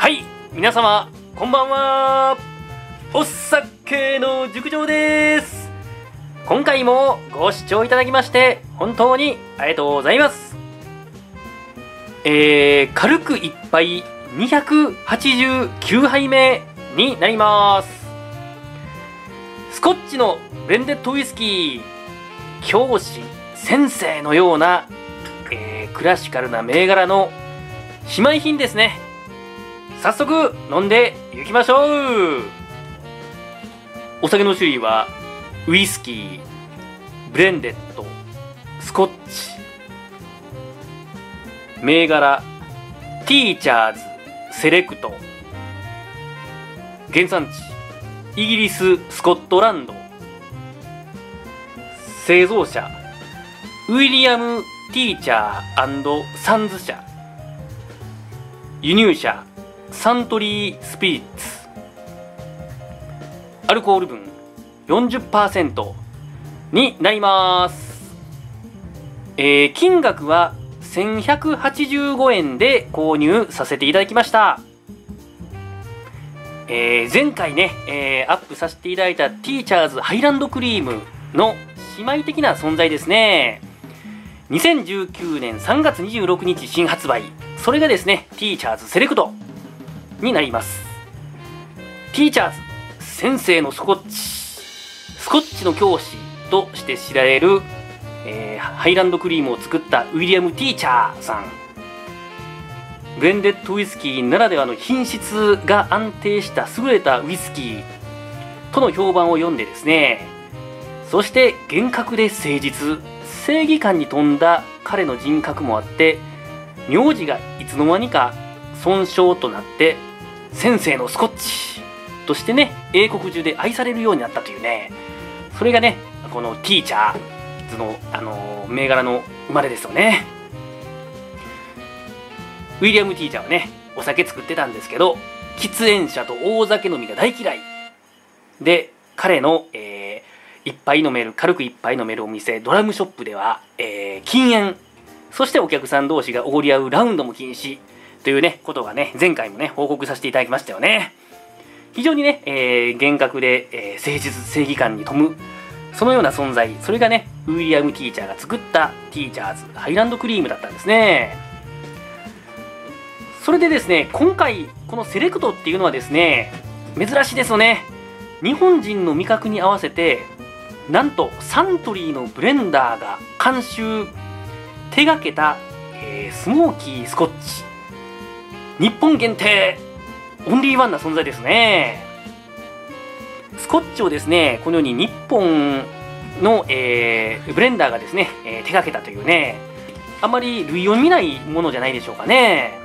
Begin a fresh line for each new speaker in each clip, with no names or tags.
はい、皆様こんばんは。お酒の熟女です。今回もご視聴いただきまして本当にありがとうございます。軽く一杯289杯目になります。スコッチのブレンデッドウイスキー、教師先生のような、クラシカルな銘柄の姉妹品ですね。早速飲んでいきましょう。お酒の種類はウイスキー、ブレンデッド、スコッチ。銘柄ティーチャーズセレクト。原産地イギリス・スコットランド。製造者ウィリアム・ティーチャー&サンズ社。輸入者サントリースピリッツ。アルコール分 40% になります。金額は1185円で購入させていただきました。前回ね、アップさせていただいたティーチャーズハイランドクリームの姉妹的な存在ですね。2019年3月26日新発売。それがですね、ティーチャーズセレクトになります。ティーチャーズ先生のスコッチの教師として知られる、ハイランドクリームを作ったウィリアム・ティーチャーさん。ブレンデッドウイスキーならではの品質が安定した優れたウイスキーとの評判を読んでですね、そして厳格で誠実、正義感に富んだ彼の人格もあって、名字がいつの間にか尊称となって先生のスコッチとしてね、英国中で愛されるようになったというね、それがね、このティーチャーズの、銘柄の生まれですよね。ウィリアム・ティーチャーはね、お酒作ってたんですけど、喫煙者と大酒飲みが大嫌いで、彼の、軽く一杯飲めるお店ドラムショップでは、禁煙、そしてお客さん同士がおごり合うラウンドも禁止というね、ことがね、前回もね、報告させていただきましたよね。非常にね、厳格で、誠実、正義感に富む、そのような存在、それがね、ウィリアム・ティーチャーが作ったティーチャーズハイランドクリームだったんですね。それでですね、今回このセレクトっていうのはですね、珍しいですよね。日本人の味覚に合わせて、なんとサントリーのブレンダーが監修手がけた、スモーキースコッチ。日本限定オンリーワンな存在ですね。スコッチをですね、このように日本の、ブレンダーがですね、手掛けたというね、あまり類を見ないものじゃないでしょうかね。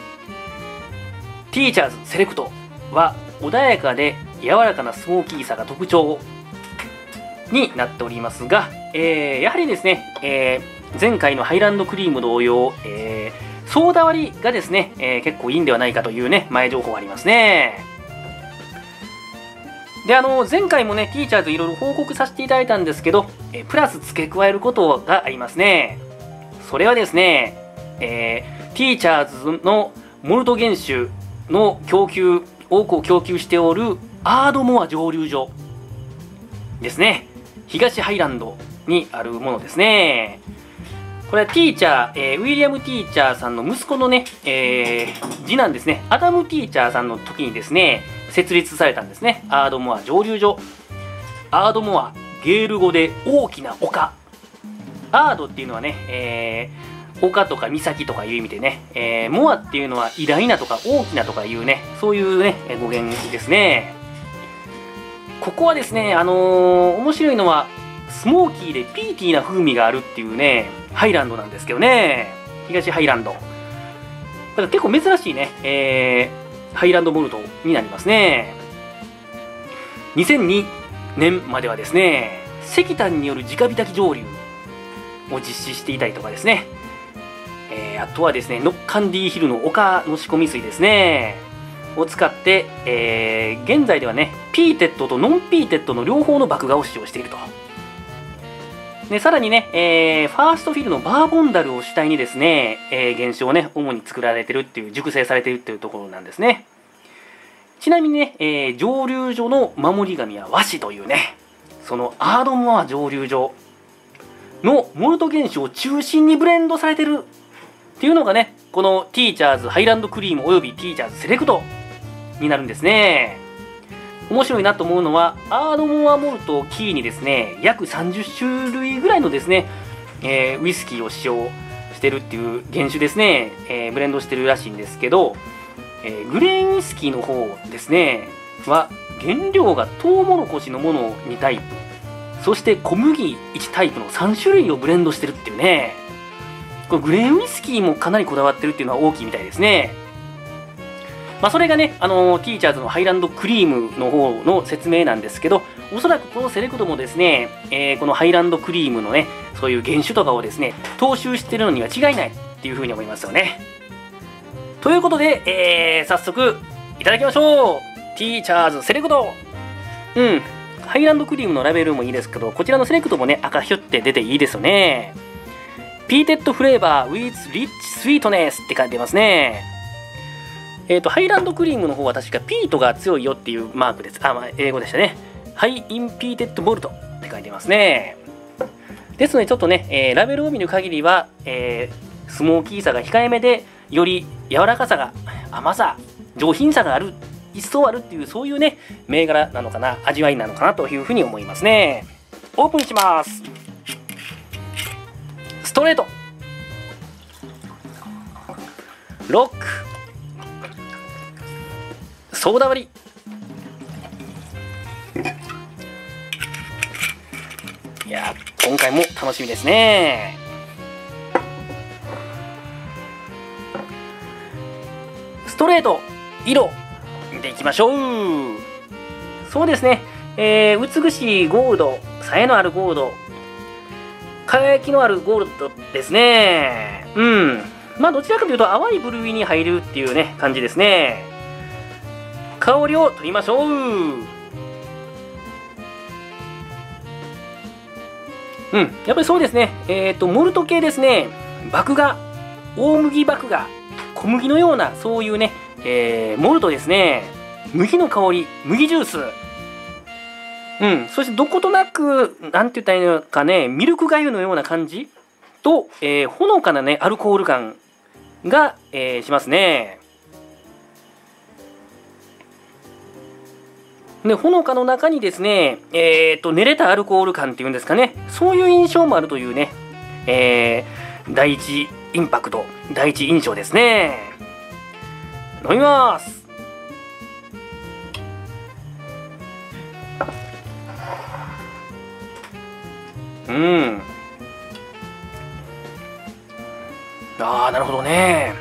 ティーチャーズセレクトは穏やかで柔らかなスモーキーさが特徴になっておりますが、やはりですね、前回のハイランドクリーム同様、ソーダ割りがですね、結構いいんではないかというね、前情報がありますね。で、前回もね、ティーチャーズいろいろ報告させていただいたんですけど、プラス付け加えることがありますね。それはですね、ティーチャーズのモルト原酒の多くを供給しておるアードモア蒸留所ですね。東ハイランドにあるものですね。これはティーチャー、ウィリアム・ティーチャーさんの息子のね、次男ですね、アダム・ティーチャーさんの時にですね、設立されたんですね。アードモア蒸留所。アードモア、ゲール語で大きな丘。アードっていうのはね、丘とか岬とかいう意味でね、モアっていうのは偉大なとか大きなとかいうね、そういうね、語源ですね。ここはですね、面白いのは、スモーキーでピーティーな風味があるっていうね、ハイランドなんですけどね。東ハイランド。だから結構珍しいね、ハイランドモルトになりますね。2002年まではですね、石炭による直火炊き蒸留を実施していたりとかですね。あとはですね、ノッカンディヒルの丘の仕込み水ですね。を使って、現在ではね、ピーテッドとノンピーテッドの両方の麦芽を使用しているとで、さらにね、ファーストフィルのバーボンダルを主体にですね、原酒をね、主に作られてるっていう、熟成されてるっていうところなんですね。ちなみにね、蒸留所の守り神は和紙というね、そのアードモア蒸留所のモルト原酒を中心にブレンドされてるっていうのがね、このティーチャーズハイランドクリームおよびティーチャーズセレクトになるんですね。面白いなと思うのは、アードモアモルトをキーにですね、約30種類ぐらいのですね、ウイスキーを使用してるっていう原酒ですね、ブレンドしてるらしいんですけど、グレーンウイスキーの方ですねは原料がトウモロコシのもの2タイプ、そして小麦1タイプの3種類をブレンドしてるっていうね、これグレーンウイスキーもかなりこだわってるっていうのは大きいみたいですね。まあそれがね、ティーチャーズのハイランドクリームの方の説明なんですけど、おそらくこのセレクトもですね、このハイランドクリームのね、そういう原酒とかをですね、踏襲してるのには違いないっていうふうに思いますよね。ということで、早速いただきましょう。ティーチャーズセレクト。ハイランドクリームのラベルもいいですけど、こちらのセレクトもね、赤ひょって出ていいですよね。ピーテッドフレーバー with rich sweetness って書いてますね。ハイランドクリームの方は確かピートが強いよっていうマークです。英語でしたね。ハイインピーテッドボルトって書いてますね。ですのでちょっとね、ラベルを見る限りは、スモーキーさが控えめで、より柔らかさが、甘さ、上品さがある、一層あるっていう、そういうね、銘柄なのかな、味わいなのかなというふうに思いますね。オープンします。ストレート。ロック。ソーダ割り。いや、今回も楽しみですね。ストレート、色見ていきましょう。そうですね、美しいゴールド、冴えのあるゴールド、輝きのあるゴールドですね。まあどちらかというと淡いブルーに入るっていうね感じですね。香りを取りましょう。やっぱりそうですね。モルト系ですね。麦芽、大麦麦芽、小麦のようなそういうね、モルトですね。麦の香り、麦ジュース。そしてどことなく、なんて言ったらいいのかね、ミルク粥のような感じと、ほのかなね、アルコール感が、しますね。で、ほのかの中にですね、練れたアルコール感っていうんですかね、そういう印象もあるというね、第一インパクト、第一印象ですね。飲みます。なるほどね。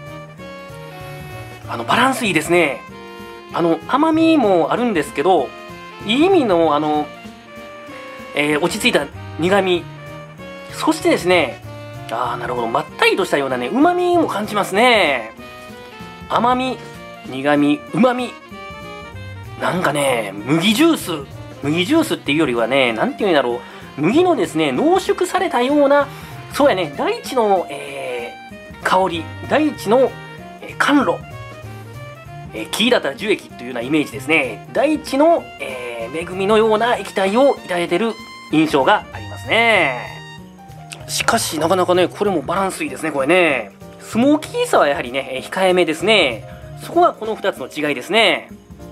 バランスいいですね。甘みもあるんですけど、いい意味の落ち着いた苦み、そしてですね、なるほど、まったりとしたようなね、旨みも感じますね。甘み、苦み、旨み、なんかね、麦ジュースっていうよりはね、なんていうんだろう、麦のですね、濃縮されたような、そうやね、大地の、香り、大地の、甘露、木だったら樹液というようなイメージですね。大地の、恵みのような液体をいただいている印象がありますね。しかしなかなかね、これもバランスいいですね、これね。スモーキーさはやはりね、控えめですね。そこはこの2つの違いですね。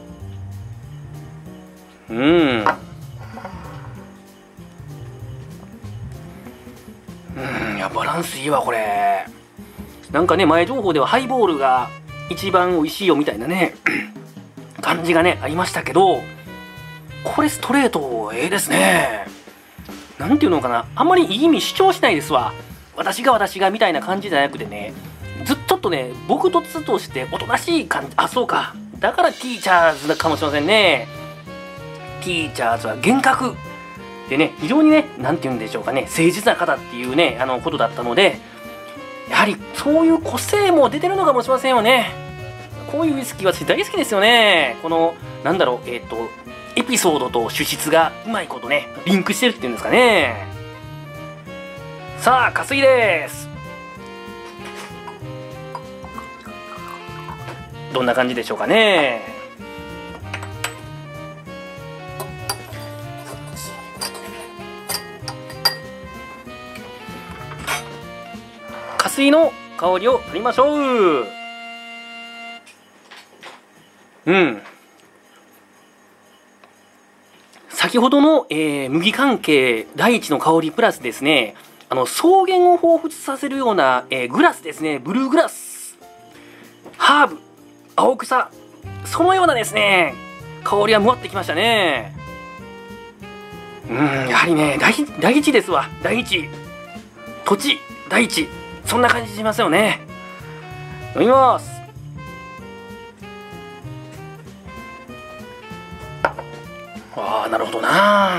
いや、バランスいいわ、これ。なんかね、前情報ではハイボールが一番美味しいよみたいなね感じがねありましたけど、これストレートですね。なんていうのかな、あんまりいい意味主張しないですわ。私がみたいな感じじゃなくてね、ずっとね、僕としておとなしい感じ。そうか、だからティーチャーズかもしれませんね。ティーチャーズは厳格でね、非常にね、なんて言うんでしょうかね、誠実な方っていうねことだったので、やはりそういう個性も出てるのかもしれませんよね。こういうウイスキー私大好きですよね。このなんだろう、エピソードと主質がうまいことねリンクしてるっていうんですかね。 さあ加水です。どんな感じでしょうかね。加水の香りを取りましょう。先ほどの、麦関係第一の香りプラスですね、草原を彷彿させるような、グラスですね、ブルーグラス、ハーブ、青草、そのようなですね、香りがむわってきましたね。やはりね、第一ですわ、第一。土地、第一。そんな感じしますよね。飲みます。なるほどな。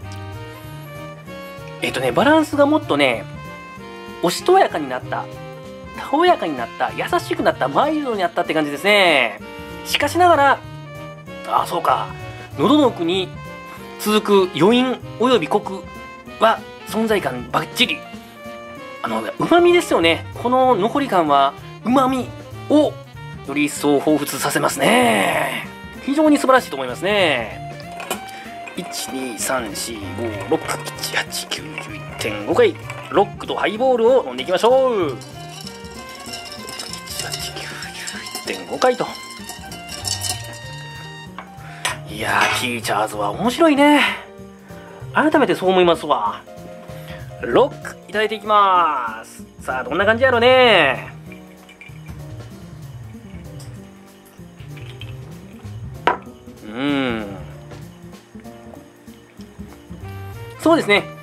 バランスがもっとね、おしとやかになった、たおやかになった、優しくなった、マイルドになったって感じですね。しかしながら、そうか、喉の奥に続く余韻およびコクは存在感バッチリ。うまみですよね。この残り感はうまみをより一層彷彿させますね。非常に素晴らしいと思いますね。12345678910 1.5 回ロックとハイボールを飲んでいきましょう。1.5 回と。いやー、ティーチャーズは面白いね。改めてそう思いますわ。ロックいただいていきます。さあどんな感じやろね。そうですね、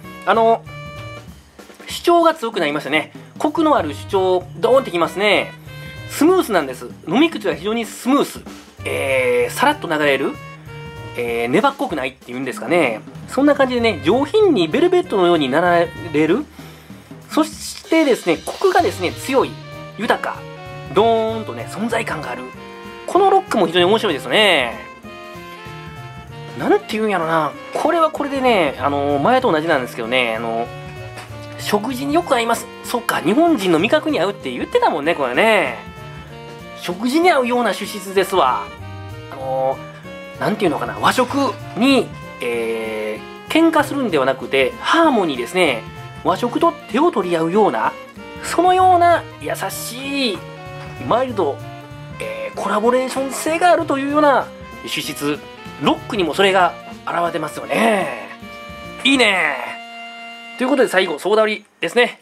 主張が強くなりましたね。コクのある主張ドーンってきますね。スムースなんです。飲み口は非常にスムース、さらっと流れる、粘っこくないっていうんですかね。そんな感じでね、上品にベルベットのようになられる。そしてですね、コクがですね、強い、豊か、ドーンとね、存在感がある。このロックも非常に面白いですね。なんていうんやろな、これはこれでね、前と同じなんですけどね、食事によく合います。そっか、日本人の味覚に合うって言ってたもんね、これね。食事に合うような主質ですわ。なんていうのかな、和食に、喧嘩するんではなくて、ハーモニーですね。和食と手を取り合うような、そのような優しい、マイルド、コラボレーション性があるというような主質。ロックにもそれが現れてますよね。いいね。ということで最後、ソーダ割りですね。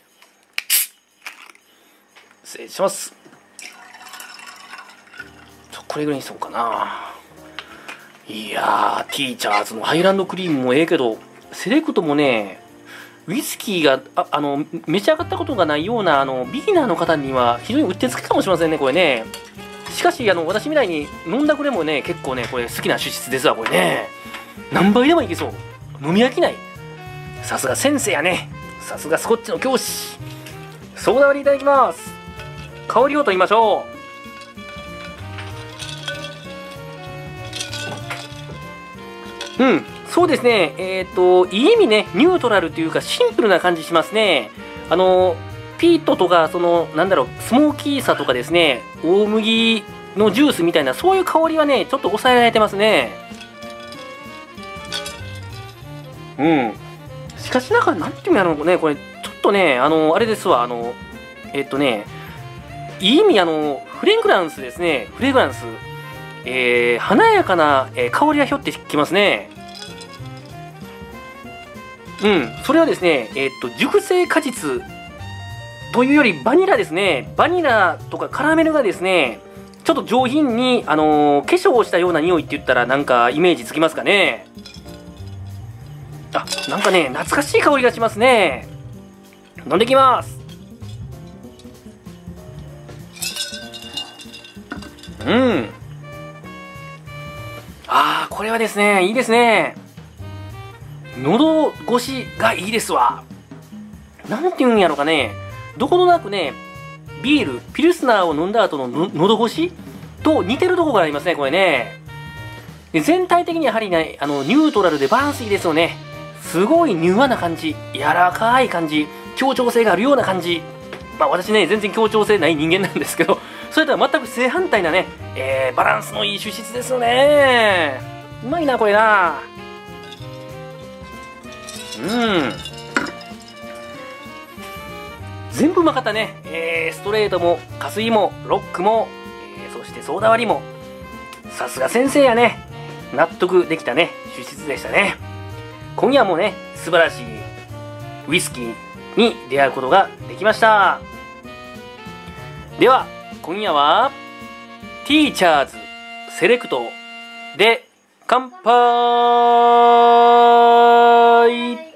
失礼します。これぐらいにしようかな。いやー、ティーチャーズのハイランドクリームもええけど、セレクトもね、ウイスキーが召し上がったことがないようなビギナーの方には非常にうってつけかもしれませんね、これね。しかし私みたいに飲んだくれもね、結構ね、これ好きな主質ですわ、これね。何杯でもいけそう。飲み飽きない。さすが先生やね。さすがスコッチの教師。ソーダ割りいただきます。香りをと言いましょう。そうですね。いい意味ね、ニュートラルというかシンプルな感じしますね。ピートとか、スモーキーさとかですね、大麦のジュースみたいな、そういう香りはね、ちょっと抑えられてますね。しかしながら、なんていうんやろうね、これ、ちょっとね、あれですわ、いい意味、フレグランスですね、フレグランス。華やかな、香りがひょってきますね。それはですね、熟成果実というよりバニラですね。バニラとかカラメルがですね、ちょっと上品に、化粧をしたような匂いって言ったらなんかイメージつきますかね。なんかね、懐かしい香りがしますね。飲んできます。これはですね、いいですね。喉越しがいいですわ。なんていうんやろかね。どことなくね、ビール、ピルスナーを飲んだ後の喉越しと似てるところがありますね、これね。で全体的にやはりね、ニュートラルでバランスいいですよね。すごい柔和な感じ、柔らかい感じ、 協調性があるような感じ。まあ私ね、全然協調性ない人間なんですけど、それとは全く正反対なね、バランスのいい脂質ですよね。うまいな、これな。全部うまかったね。ストレートも、加水も、ロックも、そしてソーダ割りも。さすが先生やね。納得できたね、脂質でしたね。今夜もね、素晴らしいウイスキーに出会うことができました。では、今夜は、ティーチャーズセレクトで乾杯。